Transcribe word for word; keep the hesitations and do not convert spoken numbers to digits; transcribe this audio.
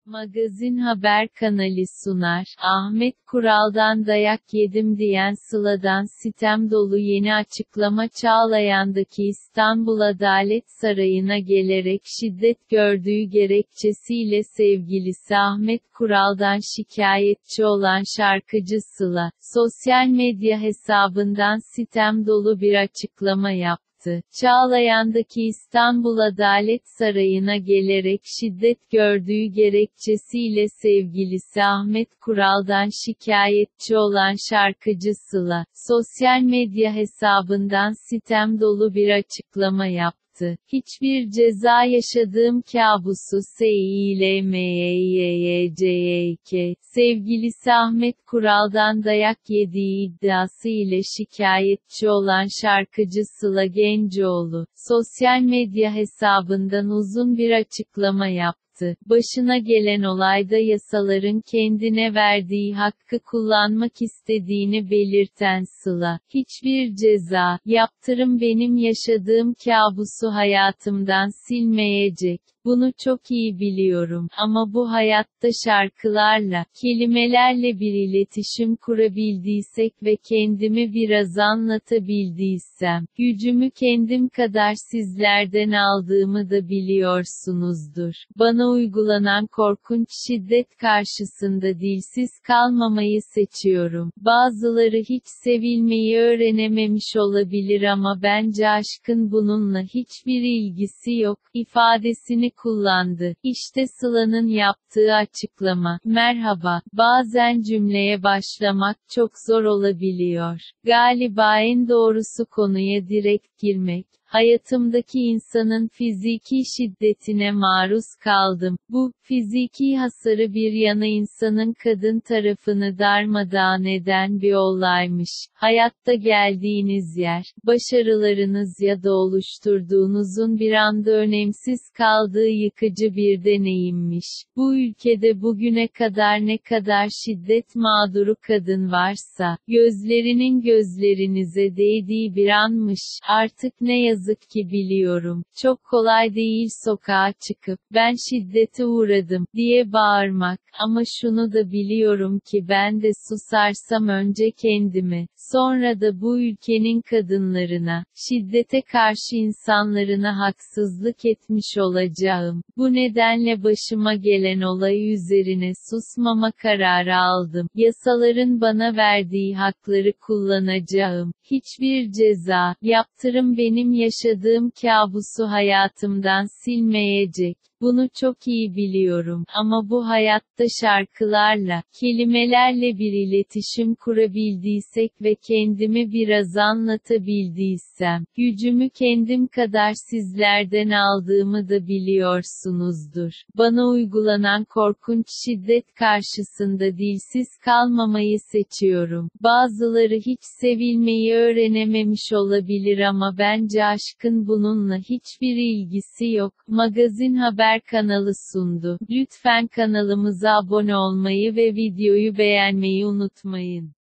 Magazin Haber kanalı sunar. Ahmet Kural'dan dayak yedim diyen Sıla'dan sitem dolu yeni açıklama. Çağlayan'daki İstanbul Adalet Sarayı'na gelerek şiddet gördüğü gerekçesiyle sevgilisi Ahmet Kural'dan şikayetçi olan şarkıcı Sıla, sosyal medya hesabından sitem dolu bir açıklama yaptı. Çağlayan'daki İstanbul Adalet Sarayı'na gelerek şiddet gördüğü gerekçesiyle sevgilisi Ahmet Kural'dan şikayetçi olan şarkıcı Sıla, sosyal medya hesabından sitem dolu bir açıklama yaptı. Hiçbir ceza yaşadığım kabusu S İ L M Y Y C Y K, sevgilisi Ahmet Kural'dan dayak yediği iddiası ile şikayetçi olan şarkıcı Sıla Gencoğlu, sosyal medya hesabından uzun bir açıklama yaptı. Başına gelen olayda yasaların kendine verdiği hakkı kullanmak istediğini belirten Sıla, hiçbir ceza, yaptırım benim yaşadığım kabusu hayatımdan silmeyecek. Bunu çok iyi biliyorum ama bu hayatta şarkılarla, kelimelerle bir iletişim kurabildiysek ve kendimi biraz anlatabildiysem, gücümü kendim kadar sizlerden aldığımı da biliyorsunuzdur. Bana uygulanan korkunç şiddet karşısında dilsiz kalmamayı seçiyorum. Bazıları hiç sevilmeyi öğrenememiş olabilir ama bence aşkın bununla hiçbir ilgisi yok, ifadesini kullandı. İşte Sıla'nın yaptığı açıklama. Merhaba, bazen cümleye başlamak çok zor olabiliyor. Galiba en doğrusu konuya direkt girmek. Hayatımdaki insanın fiziki şiddetine maruz kaldım. Bu, fiziki hasarı bir yana insanın kadın tarafını darmadağın eden bir olaymış. Hayatta geldiğiniz yer, başarılarınız ya da oluşturduğunuzun bir anda önemsiz kaldığı yıkıcı bir deneyimmiş. Bu ülkede bugüne kadar ne kadar şiddet mağduru kadın varsa, gözlerinin gözlerinize değdiği bir anmış. Artık ne yazık Yazık ki biliyorum, çok kolay değil sokağa çıkıp, ben şiddete uğradım, diye bağırmak, ama şunu da biliyorum ki ben de susarsam önce kendimi, sonra da bu ülkenin kadınlarına, şiddete karşı insanlarına haksızlık etmiş olacağım. Bu nedenle başıma gelen olay üzerine susmama kararı aldım. Yasaların bana verdiği hakları kullanacağım. Hiçbir ceza, yaptırım benim yaşadığım kabusu hayatımdan silmeyecek. Bunu çok iyi biliyorum ama bu hayatta şarkılarla, kelimelerle bir iletişim kurabildiysek ve kendimi biraz anlatabildiysem, gücümü kendim kadar sizlerden aldığımı da biliyorsunuzdur. Bana uygulanan korkunç şiddet karşısında dilsiz kalmamayı seçiyorum. Bazıları hiç sevilmeyi öğrenememiş olabilir ama bence aşkın bununla hiçbir ilgisi yok. Magazin Haber kanalı sundu. Lütfen kanalımıza abone olmayı ve videoyu beğenmeyi unutmayın.